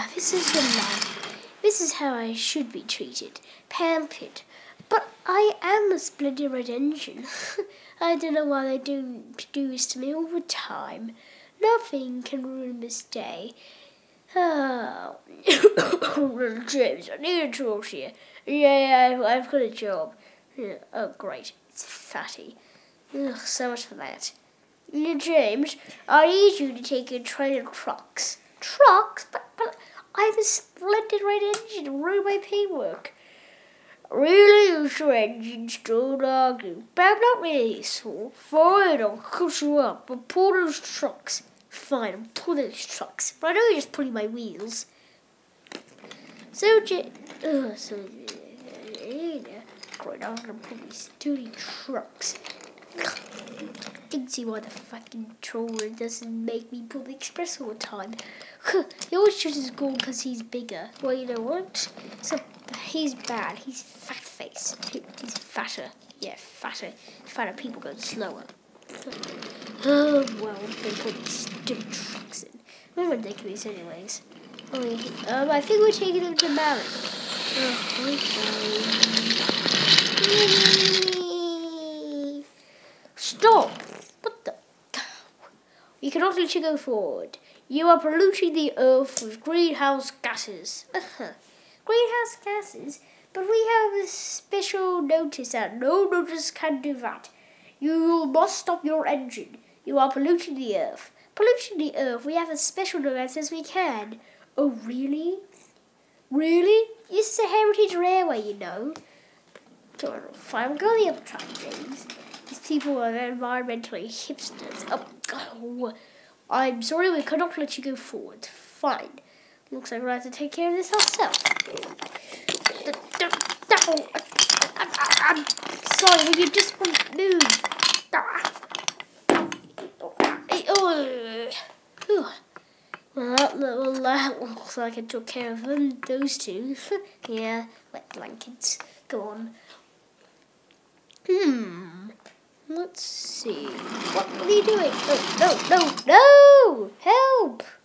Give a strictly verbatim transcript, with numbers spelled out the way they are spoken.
this is your life. This is how I should be treated, pampered. But I am a splendid red engine. I don't know why they do do this to me all the time. Nothing can ruin this day. Oh, James, I need a talk to you. Yeah, I've got a job. Yeah. Oh, great. It's Fatty. Ugh, so much for that. Yeah, James, I need you to take a train of trucks. Trucks? But, but I have a splendid red engine to ruin my paperwork. Really, use your engines, don't argue. But I'm not really, so fine, I'll cut you up. But pull those trucks. Fine, I'll pull those trucks. But I know you're just pulling my wheels. So, J- Ugh, so, uh, great, I'm gonna pull these dirty trucks. I didn't see why the fucking troller doesn't make me pull the express all the time. He always chooses gold because he's bigger. Well, you know what? So he's bad. He's fat face. He's fatter. Yeah, fatter. Fatter people go slower. Oh, well, they put these stupid trucks in. They're ridiculous anyways. Oh, yeah. um, I think we're taking them to Marin. Oh, okay. Stop! What the? You cannot let you go forward. You are polluting the earth with greenhouse gases. Uh-huh. Greenhouse gases? But we have a special notice that no notice can do that. You must stop your engine. You are polluting the earth. Polluting the earth? We have a special notice as we can. Oh, really? Really? This is a heritage railway, you know. Fine, we'll go the other track, James. These people are environmentally hipsters. Oh, oh, I'm sorry, we cannot let you go forward. Fine. Looks like we're going to have to take care of this ourselves. I'm sorry, will you just move? Well, that, well, that looks like I took care of them, those two. Yeah, wet blankets. Go on. Hmm. Let's see. What are you doing? No, no, no, no! Help!